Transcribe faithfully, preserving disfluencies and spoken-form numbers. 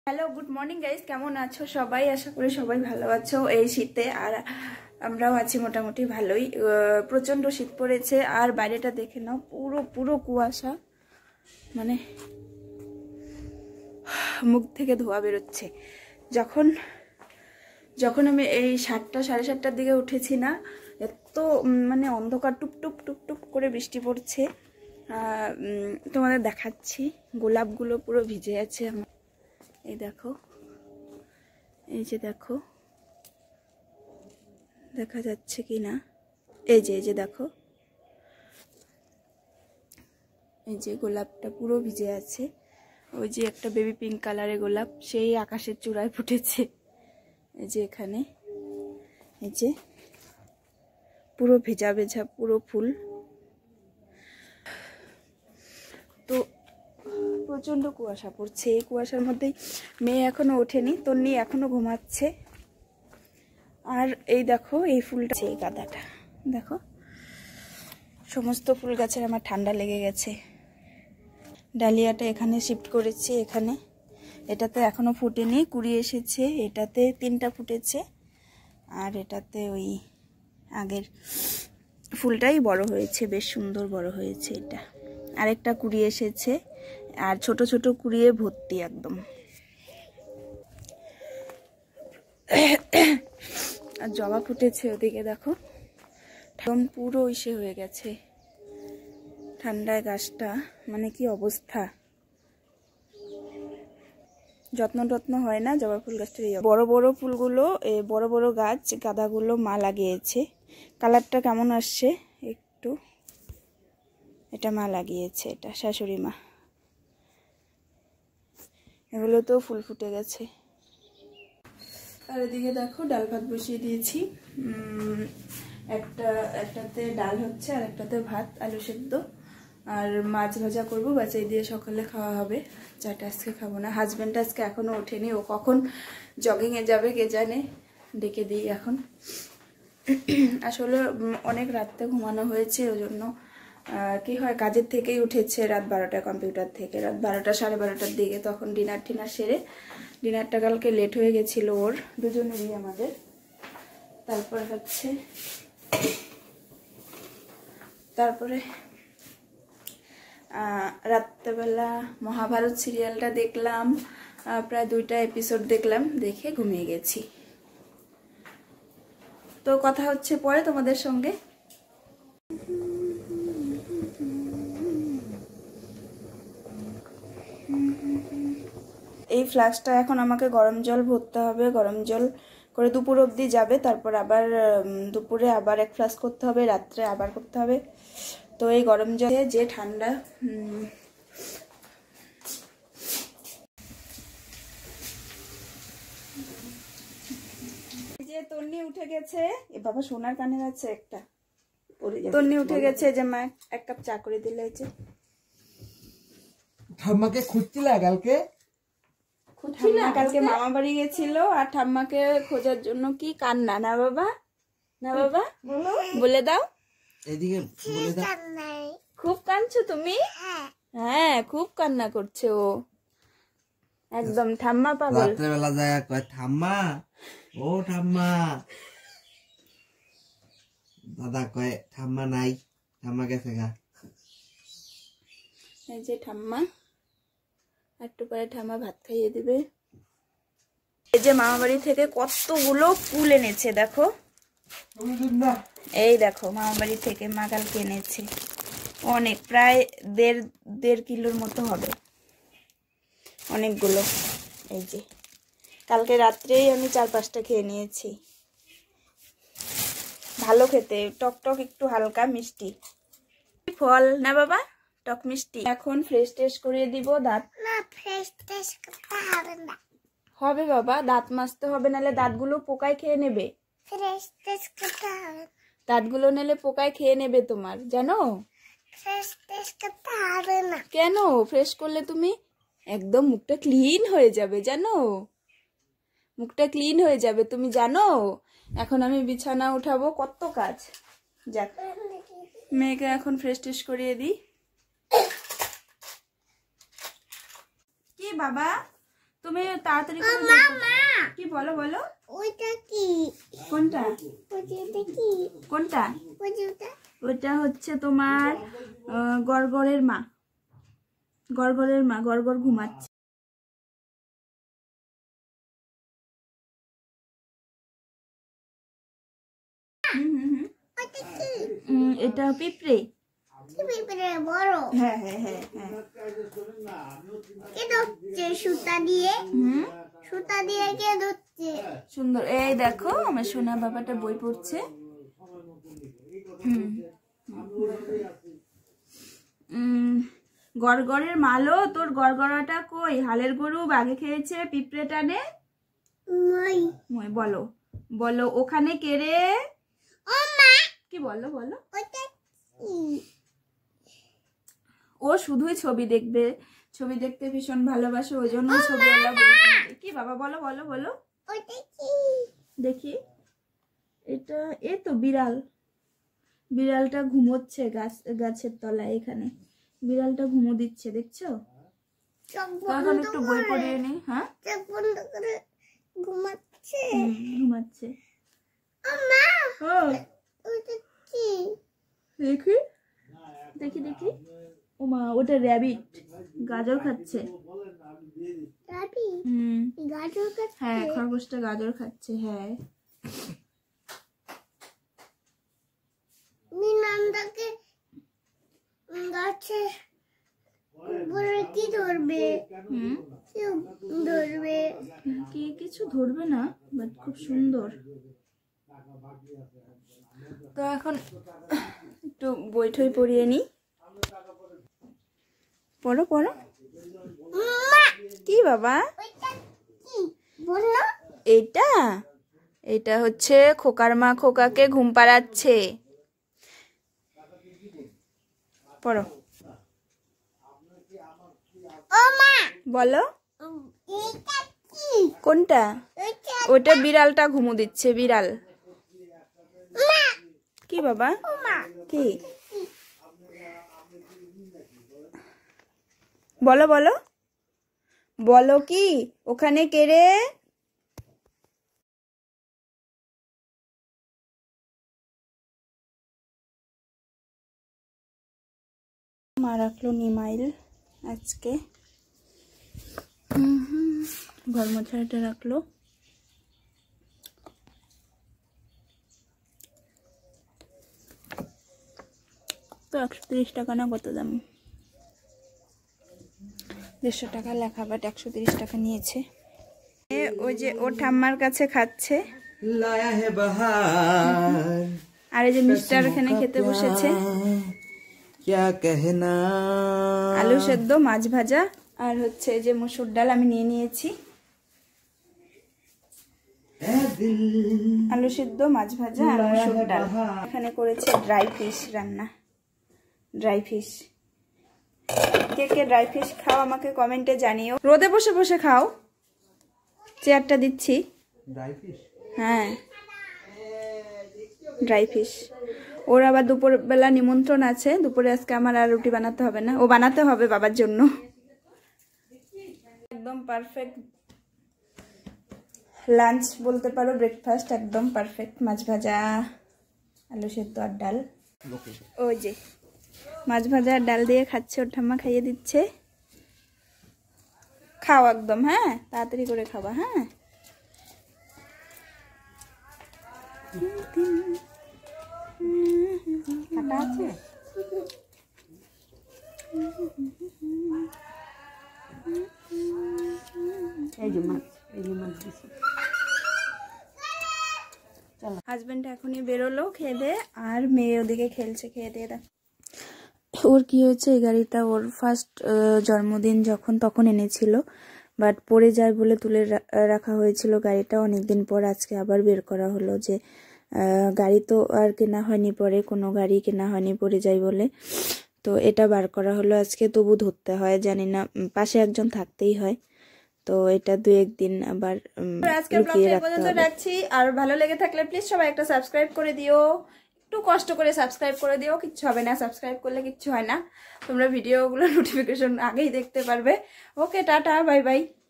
Hello, good morning guys, কেমন আছো সবাই? আশা করি সবাই ভালো আছো এই শীতে। আর আমরাও আছি মোটামুটি ভালোই। প্রচন্ড শীত পড়েছে আর বাইরেটা দেখে নাও, পুরো পুরো কুয়াশা, মানে মুখ থেকে ধোয়া বেরোচ্ছে। যখন যখন আমি এই সাতটা সাড়ে সাতটার দিকে উঠেছি না, এত মানে অন্ধকার, টুপটুপ টুপটুপ করে বৃষ্টি পড়ছে। তোমাদের দেখাচ্ছি, গোলাপগুলো পুরো ভিজে আছে আমার। এই দেখো, এই যে দেখো, দেখা যাচ্ছে কি না? এই যে এই যে দেখো, এই যে গোলাপটা পুরো ভিজে আছে। ওই যে একটা বেবি পিঙ্ক কালারের গোলাপ, সেই আকাশের চূড়ায় ফুটেছে। এই যে এখানে, এই যে পুরো ভেজা ভেজা পুরো ফুল। তো প্রচন্ড কুয়াশা পড়ছে। এই কুয়াশার মধ্যেই মেয়ে এখনো ওঠেনি, তন্নি এখনো ঘুমাচ্ছে। আর এই দেখো, এই ফুলটা, এই গাঁদাটা দেখো, সমস্ত ফুল গাছের আমার ঠান্ডা লেগে গেছে। ডালিয়াটা এখানে শিফট করেছি, এখানে। এটাতে এখনো ফুটেনি, কুড়ি এসেছে। এটাতে তিনটা ফুটেছে, আর এটাতে ওই আগের ফুলটাই বড় হয়েছে, বেশ সুন্দর বড় হয়েছে। এটা আরেকটা কুড়ি এসেছে, আর ছোট ছোট কুড়িয়ে ভর্তি একদম। আর জবা ফুটেছে ওদিকে দেখো, এখন পুরো ইসে হয়ে গেছে ঠান্ডায় গাছটা, মানে কি অবস্থা। যত্ন টত্ন হয় না জবা ফুল গাছটার। বড় বড় ফুলগুলো, বড় বড় গাছ গাঁদাগুলো মা লাগিয়েছে। কালারটা কেমন আসছে একটু, এটা মা লাগিয়েছে, এটা শাশুড়ি মা। এগুলো তো ফুল ফুটে গেছে। আর এদিকে দেখো, ডাল ভাত বসিয়ে দিয়েছি। একটা একটাতে ডাল হচ্ছে, আর একটাতে ভাত, আলু সেদ্ধ আর মাছ ভাজা করবো। বাঁচাই দিয়ে সকালে খাওয়া হবে। চাটা আজকে খাবো না। হাজব্যান্ড আজকে এখনো ওঠেনি, ও কখন জগিংয়ে যাবে কে জানে, ডেকে দিই এখন। আসলে অনেক রাতে ঘুমানো হয়েছে, ওই জন্য কি হয়, কাজের থেকেই উঠেছে রাত বারোটায়, কম্পিউটার থেকে রাত বারোটা সাড়ে বারোটার দিকে। তখন ডিনার টিনার সেরে, ডিনারটা কালকে লেট হয়ে গেছিল ওর, দুজনেরই আমাদের। তারপর হচ্ছে তারপরে রাত্রেবেলা মহাভারত সিরিয়ালটা দেখলাম, প্রায় দুইটা এপিসোড দেখলাম, দেখে ঘুমিয়ে গেছি। তো কথা হচ্ছে পরে তোমাদের সঙ্গে। এই ফ্লাস্কটা এখন আমাকে গরম জল ভরতে হবে, গরম জল করে দুপুর অবধি যাবে। তারপর আবার দুপুরে আবার এক ফ্লাস্ক করতে হবে, রাত্রে আবার করতে হবে। তো এই গরম জলে যে ঠান্ডা, যে তন্নি উঠে গেছে। এ বাবা, সোনার কানের আছে একটা। তন্নি উঠে গেছে, যে মা এক কাপ চা করে দিলে। যে ঠাম্মাকে খুঁজছিলা কালকে? ঠাম্মা কালকে মামা বাড়ি গেছিল, আর ঠাম্মাকে খোঁজার জন্য কি কান্না, না বাবা? না বাবা, বলে দাও। এদিকে বলে দাও। খুব কাঁদছো তুমি? হ্যাঁ, খুব কান্না করছে ও, একদম ঠাম্মা পাগল। রাত্রেবেলা যায় কয় ঠাম্মা, ও ঠাম্মা। দাদা কয় ঠাম্মা নাই, ঠাম্মা গেছে গা। এই যে ঠাম্মা, একটু পরে ঠাম্মা ভাত খাইয়ে দিবে। এই যে মামা বাড়ি থেকে কতগুলো ফুল এনেছে দেখো, এই দেখো মামা বাড়ি থেকে মা কালকে এনেছে অনেক, প্রায় দেড় দেড় কিলোর মতো হবে, অনেকগুলো। এই যে কালকে রাত্রেই আমি চার পাঁচটা খেয়ে নিয়েছি। ভালো খেতে, টক টক একটু হালকা মিষ্টি ফল, না বাবা? টক মিষ্টি। এখন ফ্রেশ টেস্ট করিয়ে দিব দাঁত। না, ফ্রেশ টেস্ট করতে হবে না। হবে বাবা, দাঁত মাজতে হবে, নাহলে দাঁতগুলো পোকায় খেয়ে নেবে। ফ্রেশ টেস্ট করতে হবে। দাঁতগুলো নিলে পোকায় খেয়ে নেবে তোমার, জানো? ফ্রেশ টেস্ট করতে হবে না। কেন? ফ্রেশ করলে তুমি একদম মুখটা ক্লিন হয়ে যাবে, জানো? মুখটা ক্লিন হয়ে যাবে, তুমি জানো? এখন আমি বিছানা উঠাবো, কত কাজ। যাক, মেয়েকে এখন ফ্রেশ টেস্ট করিয়ে দিই। কি বাবা, তুমি তাড়াতাড়ি করে বই পড়ো। কি বলো বলো? ওইটা কি? কোনটা? ওইটা কি? কোনটা? ওইটা ওটা হচ্ছে তোমার আহ, গড়গড়ের মা। গড়গড়ের মা, গড়গড় ঘুমাচ্ছে। হুম হুম হুম। ওইটা কি? উম, এটা পিঁপড়ে। কি পিঁপড়ে বড়? হ্যাঁ হ্যাঁ হ্যাঁ হ্যাঁ। কে ধরছে সুতা দিয়ে? হুম, সুতা দিয়ে কে ধরছে? সুন্দর। এই দেখো আমার সোনা বাবাটা বই পড়ছে। হুম উম, গড়গড়ের মালো, তোর গড়গড়াটা কই? হালের গরু বাঘে খেয়েছে, পিঁপড়ে টানে। মই মই, বলো বলো ওখানে কে রে? ও মা, কি বলো বলো? ওইটা কি? ও শুধুই ছবি দেখবে, ছবি দেখতে ভীষণ ভালোবাসে, ওই জন্য ছবিওয়ালা বই কিনেছে। কি বাবা বলো বলো বলো? ওইটা কি? দেখি, এটা এ তো বিড়াল। বিড়ালটা ঘুমোচ্ছে গাছ গাছের তলায়। এখানে বিড়ালটা ঘুমো দিচ্ছে, দেখছো? চোখ তো এখন বন্ধ একটু বই করে, পড়িয়ে নি। হ্যাঁ, চোখ বন্ধ করে ঘুমাচ্ছে। হুম, ঘুমাচ্ছে। ও মা, ও ওইটা কি? দেখি দেখি দেখি। ও মা, ওটা র্যাবিট, গাজর খাচ্ছে। দাদি, হুম, গাজর খাচ্ছে? হ্যাঁ, খরগোশটা গাজর খাচ্ছে। হ্যাঁ, মিনান্দাকে গাছে উপরে কি ধরবে? হুম, কি ধরবে? কি কিছু ধরবে না, বাট খুব সুন্দর। তো এখন একটু বই ঠই পড়িয়ে নি। পড়ো পড়ো। মা, কি বাবা? ওইটা কি বললো? এইটা এটা হচ্ছে খোকার মা খোকাকে ঘুম পাড়াচ্ছে। পড়ো। ও মা, বলো এইটা কি? কোনটা? ওইটা ওটা বিড়ালটা ঘুমো দিচ্ছে, বিড়াল। মা, কি বাবা? ও মা, কি বলো বলো বলো? কি ওখানে কে রে? মা রাখলো নিমাইল আজকে। হুম হুম, ঘর মোছাটা রাখলো। তো একশো তিরিশ টাকা না কত দাম? দেড়শো টাকা লেখা, বাট একশো তিরিশ টাকা নিয়েছে। ওই যে ও ঠাম্মার কাছে খাচ্ছে। লায়া হে বাহার, আর এই যে মিস্টার এখানে খেতে বসেছে। ক্যা कहना। আলু সেদ্ধ, মাছ ভাজা, আর হচ্ছে এই যে মসুর ডাল আমি নিয়ে নিয়েছি। আলু সেদ্ধ, মাছ ভাজা আর মসুর ডাল। এখানে করেছে ড্রাই ফিশ রান্না। ড্রাই ফিশ, কে কে ড্রাই ফিশ খাও আমাকে কমেন্টে জানিও। রোদে বসে বসে খাও, চেয়ারটা দিচ্ছি। ড্রাই ফিশ, হ্যাঁ, ড্রাই ফিশ। ওর আবার দুপুর বেলা নিমন্ত্রণ আছে, দুপুরে আজকে আমার আর রুটি বানাতে হবে না, ও বানাতে হবে বাবার জন্য। একদম পারফেক্ট লাঞ্চ বলতে পারো, ব্রেকফাস্ট একদম পারফেক্ট। মাছ ভাজা, আলু সেদ্ধ আর ডাল। ওই যে মাছ ভাজা আর ডাল দিয়ে খাচ্ছে, ওর ঠাম্মা খাইয়ে দিচ্ছে। খাও একদম, হ্যাঁ তাড়াতাড়ি করে খাবা। হ্যাঁ, কাটা আছে। এই যে মাছ, এই যে মাছ দিছি। হাজবেন্ড এখনই বেরোলো খেয়ে দে, আর মেয়ে ওদিকে খেলছে। খেয়ে দিয়ে দেখ ওর কি হয়েছে, এই গাড়িটা ওর ফার্স্ট জন্মদিন যখন তখন এনেছিল, বাট পড়ে যায় বলে তুলে রাখা হয়েছিল গাড়িটা। অনেকদিন পর আজকে আবার বের করা হলো, যে গাড়ি তো আর কেনা হয়নি, পরে কোনো গাড়ি কেনা হয়নি পড়ে যায় বলে, তো এটা বার করা হলো আজকে। তবু ধরতে হয়, জানি না, পাশে একজন থাকতেই হয়, তো এটা দু একদিন আবার লুকিয়ে রাখতে হবে। রাখছি, আর ভালো লেগে থাকলে প্লিজ সবাই একটা সাবস্ক্রাইব করে দিও, একটু কষ্ট করে সাবস্ক্রাইব করে দিও, কিচ্ছু হবে না, সাবস্ক্রাইব করলে কিচ্ছু হয় না, তোমরা ভিডিওগুলো নোটিফিকেশন আগেই দেখতে পারবে। Okay, tata, bye by.